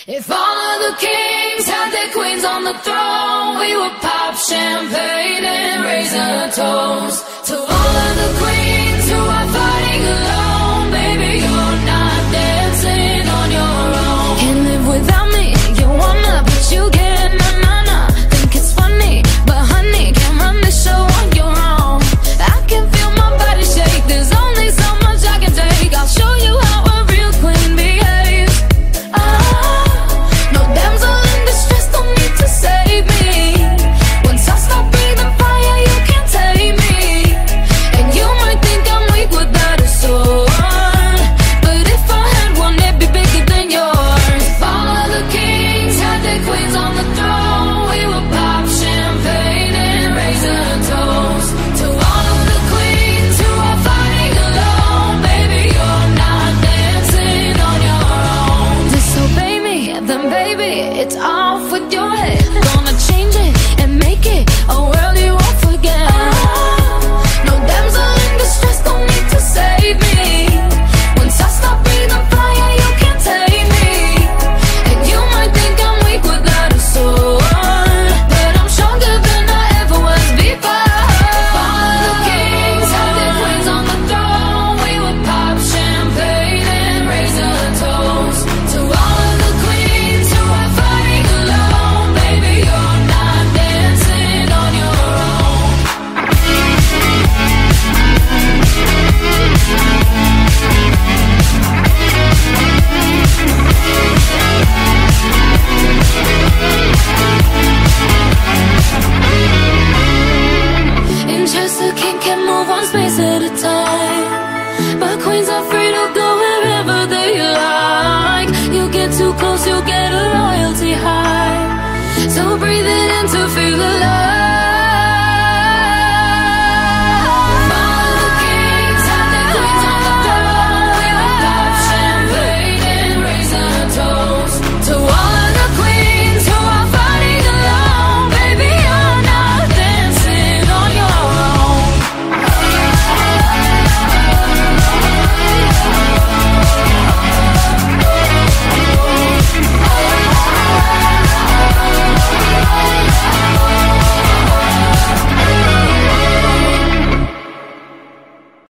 If all of the kings had their queens on the throne, we would pop champagne and raise a toast to all of the queens who are fighting alone. Baby, you're not dancing on your own. Can't live without me, you wanna, but you can't. Nah. Think it's funny, but honey, can't run the show on your own. I can feel my body shake, there's only so much I can take. I'll show you how a real queen behaves. No damsel in distress, don't need to save me. Once I stop breathing fire, you can't tame me. And you might think I'm weak without a sword, but if I had one, it'd be bigger than yours. If all of the kings had their queens on the throne, we would pop champagne and raise a toast to all of the queens who are fighting alone. Baby, you're not dancing on your own. Disobey me, then baby, it's off with your head. Gonna change it and make it a world you won't forget. No damsel in distress, don't need to save me. Once I stop breathing fire, you can't take me. And you might think I'm weak without a sword, but I'm stronger than I ever was before. If all of the kings had their queens on the throne, we would pop champagne and raise a toast to all of the queens who are fighting alone. Baby, you're not dancing on your own. In chess, a king can move one space at a time, but queens are free to go wherever they like. You get too close, you'll get a royalty high, so breathe it in to feel alive.